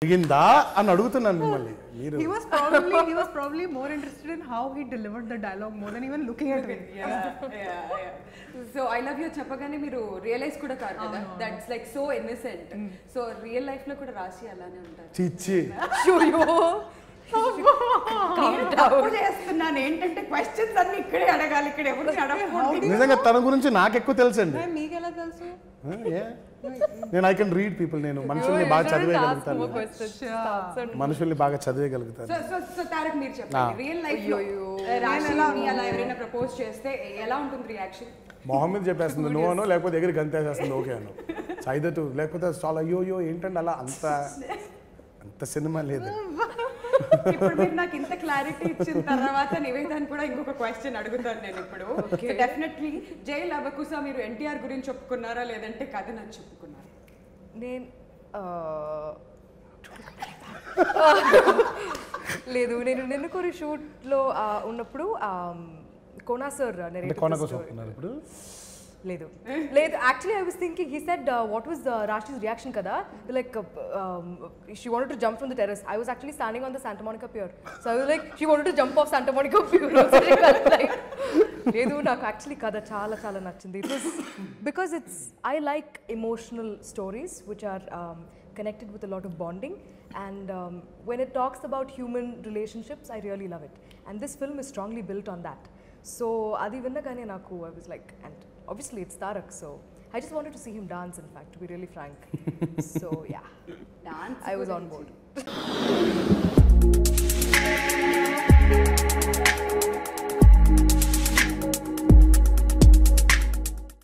జరిగిందా అని అడుగుతున్నాను మిమ్మల్ని. మీరు he was probably more interested in how he delivered the dialogue more than even looking at me. So I love you చెప్పగానే మీరు రియలైజ్ కూడా కాదు కదా, that's like so innocent. So real life లో కూడా రాశి అలానే ఉంటారు. చిచ్చి తప్పు చేస్తున్నాను ఏంటంటే క్వశ్చన్స్ అన్ని ఇక్కడే అడగాలి, ఇక్కడ ఎవరు అడగకూడదు. నిజంగా తన గురించి నాకు ఎక్కువ తెలుసండి. మీకు ఎలా తెలుసు? నేను ఐ కెన్ రీడ్ పీపుల్. నేను మనుషుల్ని బాగా చదివేయగలుగుతాను. మనుషుల్ని బాగా చదివేయగలుగుతాను. సో తారక్ మీరు చెప్పండి, రియల్ లైఫ్ లో రాశిని అలా ఎవరైనా ప్రపోజ్ చేస్తే ఎలా ఉంటుంది రియాక్షన్? మొహమ్మద్ చెప్పేస్తుంది నో అనో, లేకపోతే ఎగిరి గంతేసేస్తుంది ఓకే అను. చైదటు లేకపోతే చాలా అయ్యో ఏంటండి అలా అంత సినిమా లేదు. ఇప్పుడు మీరు నాకు ఇంత క్లారిటీ ఇచ్చిన తర్వాత నివేదాన్ని కూడా ఇంకొక క్వశ్చన్ అడుగుతాను నేను ఇప్పుడు. డెఫినెట్లీ జై లవకుశ మీరు ఎన్టీఆర్ గురించి చెప్పుకున్నారా లేదంటే కథ నచ్చి చెప్పుకున్నారా? నేను లేదు, నేను నిన్న కొన్ని షూట్లో ఉన్నప్పుడు కోనా సార్ ఇప్పుడు లేదు actually I was thinking he said what was Rashi's reaction కదా, like she wanted to jump from the terrace. I was actually standing on the Santa Monica pier, so I was like she wanted to jump off Santa Monica pier. లేదు, నాకు actually కథ చాలా చాలా నచ్చింది. It was because I like emotional stories which are connected with a lot of bonding, and when it talks about human relationships, I really love it, and this film is strongly built on that. So adi vinnagane naku I was like, and obviously it's Tarak, so I just wanted to see him dance, in fact, to be really frank. So yeah, dance I was on board.